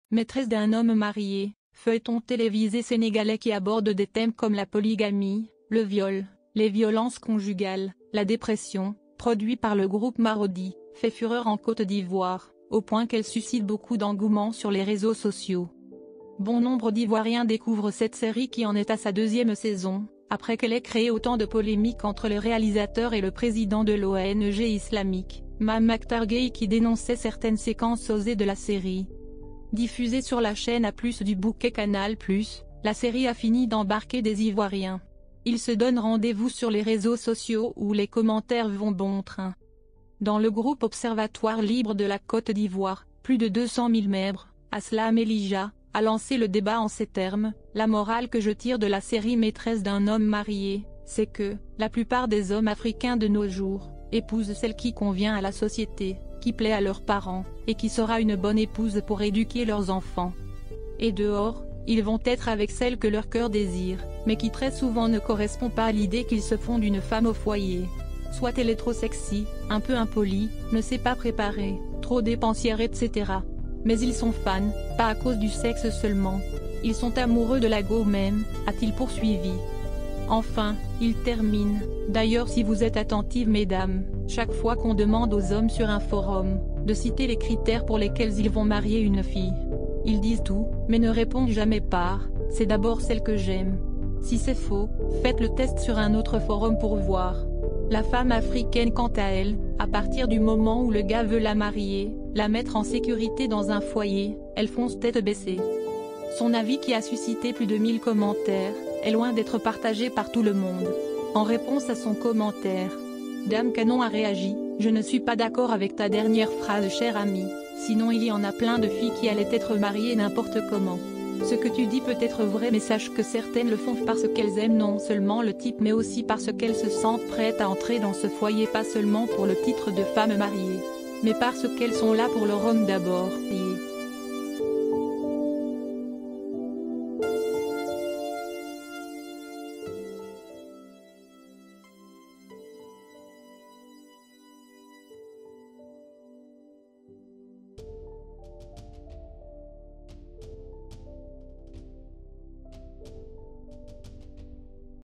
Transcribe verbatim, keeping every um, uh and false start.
Maîtresse d'un homme marié, feuilleton télévisé sénégalais qui aborde des thèmes comme la polygamie, le viol, les violences conjugales, la dépression, produit par le groupe Marodi, fait fureur en Côte d'Ivoire, au point qu'elle suscite beaucoup d'engouement sur les réseaux sociaux. Bon nombre d'Ivoiriens découvrent cette série qui en est à sa deuxième saison, après qu'elle ait créé autant de polémiques entre le réalisateur et le président de l'O N G islamique, Mame Mactar Gueye, qui dénonçait certaines séquences osées de la série. Diffusée sur la chaîne A plus du bouquet Canal plus, la série a fini d'embarquer des Ivoiriens. Ils se donnent rendez-vous sur les réseaux sociaux où les commentaires vont bon train. Dans le groupe Observatoire Libre de la Côte d'Ivoire, plus de deux cent mille membres, Aslam Elijah a lancé le débat en ces termes: la morale que je tire de la série Maîtresse d'un homme marié, c'est que, la plupart des hommes africains de nos jours, épousent celle qui convient à la société, qui plaît à leurs parents, et qui sera une bonne épouse pour éduquer leurs enfants. Et dehors, ils vont être avec celle que leur cœur désire, mais qui très souvent ne correspond pas à l'idée qu'ils se font d'une femme au foyer. Soit elle est trop sexy, un peu impolie, ne sait pas préparer, trop dépensière et cetera. Mais ils sont fans, pas à cause du sexe seulement. Ils sont amoureux de la go même, a-t-il poursuivi. Enfin, il termine: d'ailleurs, si vous êtes attentives mesdames, chaque fois qu'on demande aux hommes sur un forum, de citer les critères pour lesquels ils vont marier une fille, ils disent tout, mais ne répondent jamais par « c'est d'abord celle que j'aime ». Si c'est faux, faites le test sur un autre forum pour voir. La femme africaine quant à elle, à partir du moment où le gars veut la marier, la mettre en sécurité dans un foyer, elle fonce tête baissée. Son avis, qui a suscité plus de mille commentaires, est loin d'être partagé par tout le monde. En réponse à son commentaire, Dame Canon a réagi: je ne suis pas d'accord avec ta dernière phrase chère amie, sinon il y en a plein de filles qui allaient être mariées n'importe comment. Ce que tu dis peut être vrai, mais sache que certaines le font parce qu'elles aiment non seulement le type mais aussi parce qu'elles se sentent prêtes à entrer dans ce foyer, pas seulement pour le titre de femme mariée, mais parce qu'elles sont là pour leur homme d'abord.